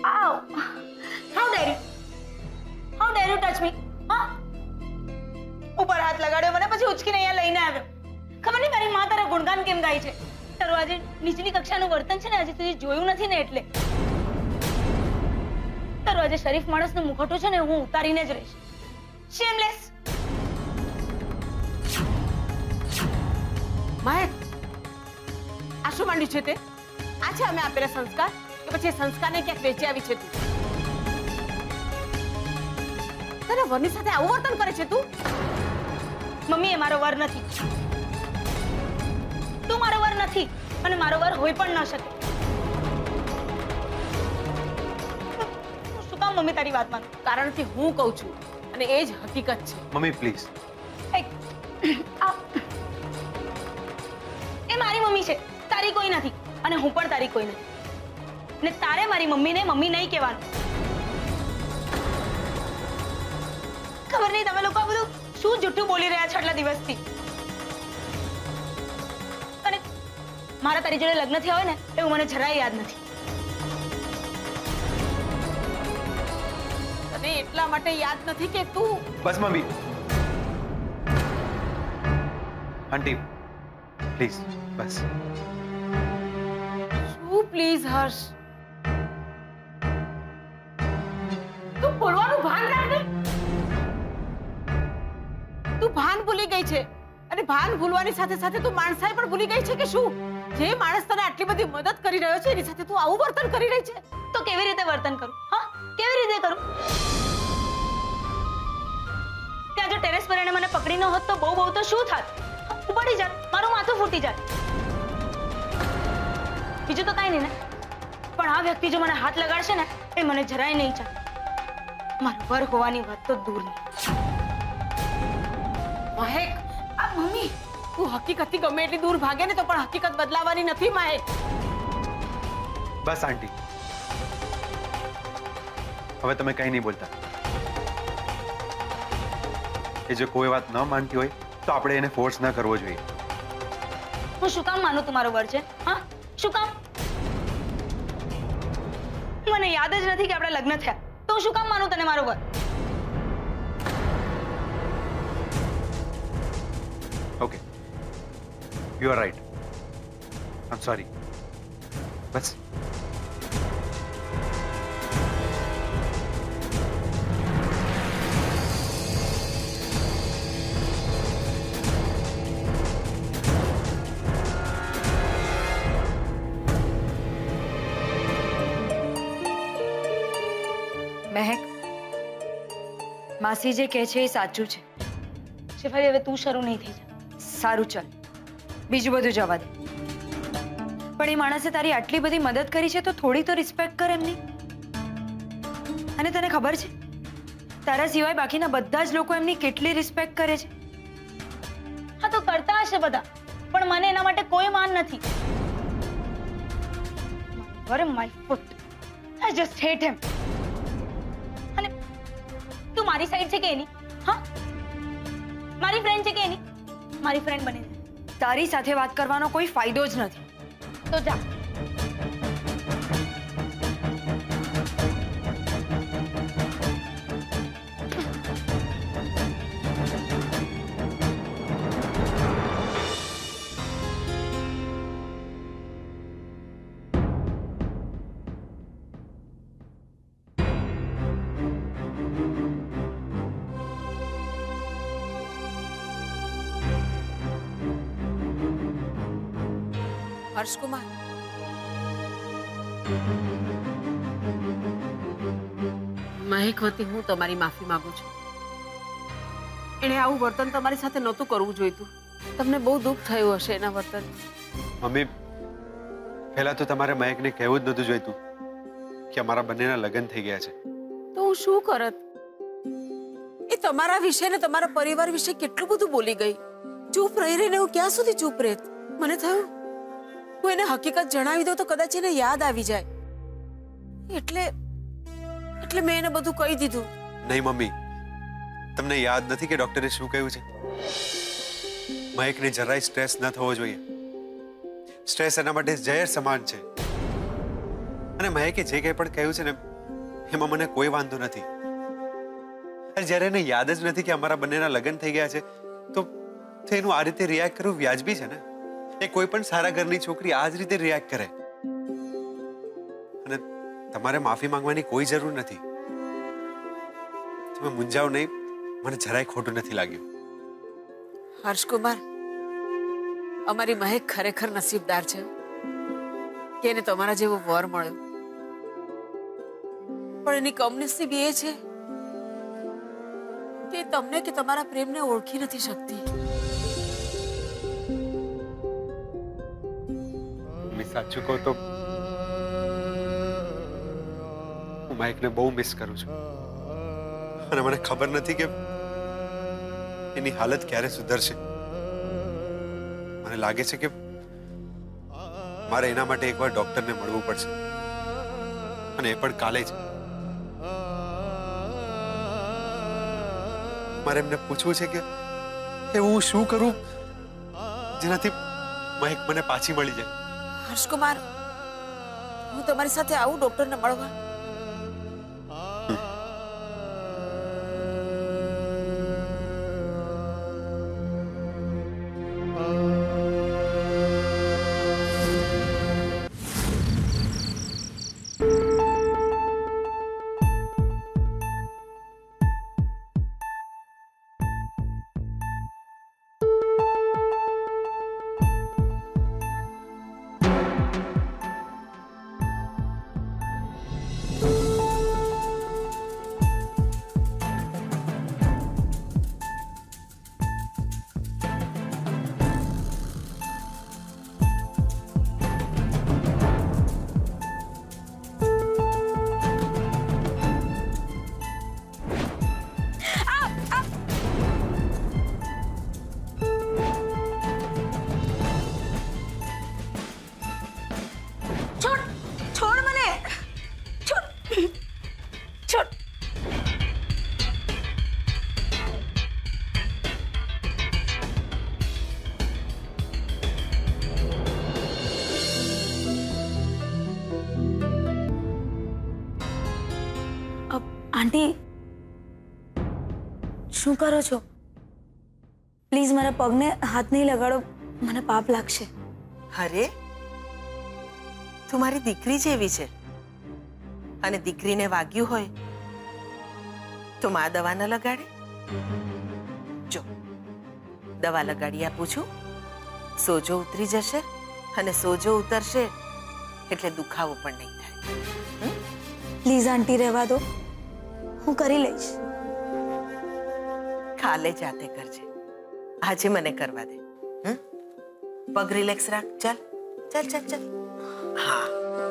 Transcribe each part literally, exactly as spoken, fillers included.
Ow! How dare you? How dare you touch me? હા? ઉપર હાથ લગાડ્યો મને પછી ઉચકીને અહીંયા લઈને આવ્યો. ખબર નહીં મારી માં તારા ગુણગાન કેમ ગાય છે. તારું આજે નીચલી કક્ષાનું વર્તન છે ને આજે તું જોયું નથી ને એટલે. તારું આજે શરીફ માણસનું મુખોટું છે ને હું ઉતારીને જ રહીશ. શેમલેસ. મહેક, આ શું માંડ્યું છે તે? આ છે અમે આપેલા સંસ્કાર કે પછી સંસ્કારને ક્યાંક વેચી આવી છે તું? તારા વરની સાથે આવું વર્તન કરે છે તું? મમ્મી એ મારો વર નથી. તું મારો વર નથી અને મારો વર હોય પણ ન શકે. શું કામ મમ્મી તારી વાત માનું? કારણ કે હું કહું છું અને એ જ હકીકત છે. Mummy please. એ મારી મમ્મી છે, તારી કોઈ નથી અને હું પણ તારી કોઈ નથી. ને તારે મારી મમ્મીને મમ્મી નહીં કહેવાનું. ખબર નહીં તમે લોકો આ બધું શું જુઠ્ઠું બોલી રહ્યા છો આટલા દિવસથી. અને મારા તારી જોડે લગ્ન થયા હોય ને એવું મને જરાય યાદ નથી. તને એટલા માટે યાદ નથી કે તું... બસ મમ્મી. આંટી પ્લીઝ બસ. શું પ્લીઝ હર્ષ? તું બોલવાનું ભાન રાખને. તું ભાન ભૂલી ગઈ છે અને ભાન ભૂલવાની સાથે સાથે તું માણસાઈ પણ ભૂલી ગઈ છે કે શું? જે માણસ તને આટલી બધી મદદ કરી રહ્યો છે એની સાથે તું આવું વર્તન કરી રહી છે. તો કેવી રીતે વર્તન કરું? હા, કેવી રીતે કરું? ત્યાં જો ટેરેસ પર એને મને પકડી ન હોત તો બહુ બહુ તો શું થાત? ઉપાડી જાત, મારું માથું ફૂટી જાત. બીજું તો કાંઈ નહીં ને. પણ આ વ્યક્તિ જો મને હાથ લગાડશે ને એ મને જરાય નહીં ચાલે. મારો વર હોવાની વાત તો દૂરની. મહેક, આ મમ્મી તું હકીકતથી ગમે એટલી દૂર ભાગે ને તો પણ હકીકત બદલાવાની નથી મહેક. બસ આંટી, હવે તમે કઈ નહીં બોલતા. એ જો કોઈ વાત ન માનતી હોય તો આપણે એને ફોર્સ ન કરવો જોઈએ. હું શું કામ માનું તમારો વર છે? હા, શું કામ? મને યાદ જ નથી કે આપણે લગ્ન થયા તો હું શું કામ માનું તને મારો વર? Okay, you are right. I am sorry. બસ. મહેક, માસી જે કહે છે એ સાચું છે. શેફાલી, હવે તું શરૂ નહીં થઈ જા. સારું, ચાલ બીજું બધું જવા દે. પણ એ માણસે તારી આટલી બધી મદદ કરી છે તો થોડી તો રિસ્પેક્ટ કર એમની. અને તને ખબર છે તારા સિવાય બાકીના બધા જ લોકો એમની કેટલી રિસ્પેક્ટ કરે છે. હા તો કરતા હશે બધા, પણ મને એના માટે કોઈ માન નથી. વર my foot. I just hate him. અને તું મારી સાઈડ છે કે એની? હા, મારી ફ્રેન્ડ છે કે એની? મારી ફ્રેન્ડ બની જાય. તારી સાથે વાત કરવાનો કોઈ ફાયદો જ નથી. તો જા. હર્ષ કુમાર, મહેક વતી હું તમારી માફી માંગુ છું. એણે આવું વર્તન તમારી સાથે નહોતું કરવું જોઈતું. તમને બહુ દુઃખ થયું હશે એના વર્તન. મમ્મી, પહેલા તો તમારે મહેકને કહેવું જ નહોતું જોઈતું કે અમારા બંનેના લગ્ન થઈ ગયા છે. તો હું શું કરત? એ તમારા વિશે ને તમારા પરિવાર વિશે કેટલું બધું બોલી ગઈ. ચૂપ રહી રહીને હું ક્યાં સુધી ચૂપ રહેત? મને થયું હું એને હકીકત જણાવી દઉં તો કદાચ એને યાદ આવી જાય. એટલે એટલે મેં એને બધું કહી દીધું. નહીં મમ્મી, તમને યાદ નથી કે ડોક્ટરે શું કહ્યું છે? મહેકને જરાય સ્ટ્રેસ ન થવો જોઈએ. સ્ટ્રેસ એના માટે ઝેર સમાન છે. અને મહેકે જે કંઈ પણ કહ્યું છે ને એમાં મને કોઈ વાંધો નથી. અરે જ્યારે એને યાદ જ નથી કે અમારા બંનેના લગ્ન થઈ ગયા છે તો એનું આ રીતે રિએક્ટ કરવું વ્યાજબી છે ને. એ કોઈ પણ સારા ઘરની છોકરી આ જ રીતે રિએક્ટ કરે. અને તમારે માફી માંગવાની કોઈ જરૂર નથી. તમે મૂંઝાવ નહીં, મને જરાય ખોટું નથી લાગ્યું. હર્ષકુમાર, અમારી મહેક ખરેખર નસીબદાર છે કે એને તમારા જેવો વર મળ્યો. પણ એની કમનસીબ એ છે કે તમને કે તમારા પ્રેમને ઓળખી નથી શકતી. મેં સાચું કહું તો હું માઇકને બહુ મિસ કરું છું. અને મને ખબર નથી કે એની હાલત ક્યારે સુધરશે. મને લાગે છે કે મારે એના માટે એકવાર ડોક્ટરને મળવું પડશે, અને એ પણ કાલે જ. મારે એમને પૂછવું છે કે એ હું શું કરું જેનાથી મહેક મને પાછી મળી જાય. હર્ષકુમાર, હું તમારી સાથે આવું ડોક્ટરને મળવા? આંટી, શું કરો છો? પ્લીઝ મારા પગને હાથ નહીં લગાડો, મને પાપ લાગશે. અરે, તું મારી દીકરી જેવી છે, અને દીકરીને વાગ્યું હોય તો માં દવા ન લગાડે? જો, દવા લગાડી આપું છું, સોજો ઉતરી જશે, અને સોજો ઉતરશે એટલે દુખાવો પણ નહીં થાય. પ્લીઝ આંટી, રહેવા દો, હું કરી લઈશ. કાલે જાતે કરજે, આજે મને કરવા દે. હમ? પગ રિલેક્સ રાખ. ચાલ ચાલ ચાલ ચાલ. હા,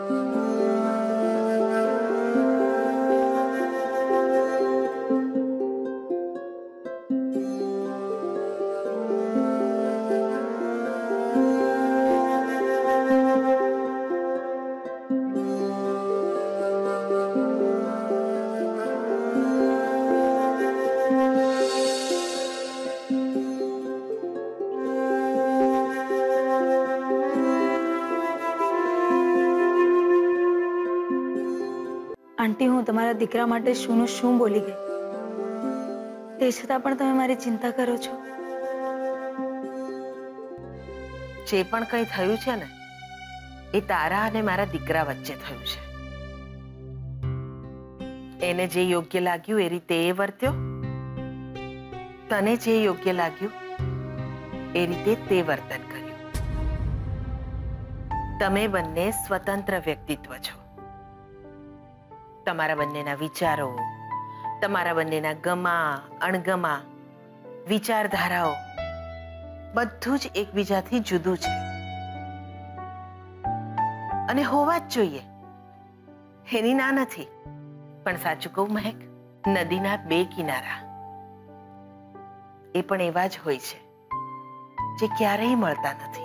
આંટી, હું તમારા દીકરા માટે શુંનું શું બોલી ગઈ, તે છતાં પણ તમે મારી ચિંતા કરો છો. જે પણ કંઈ થયું છે ને એ તારા અને મારા દીકરા વચ્ચે થયું છે. એને જે યોગ્ય લાગ્યું એ રીતે એ વર્ત્યો, તને જે યોગ્ય લાગ્યું એ રીતે તે વર્તન કર્યું. તમે બંને સ્વતંત્ર વ્યક્તિત્વ છો. તમારા બંનેના વિચારો, તમારા બંનેના ગમા અણગમા, વિચારધારાઓ બધું જ એકબીજાથી જુદું છે, અને હોવા જ જોઈએ. એની ના નથી, પણ સાચું કહું મહેક, નદીના બે કિનારા એ પણ એવા જ હોય છે જે ક્યારેય મળતા નથી.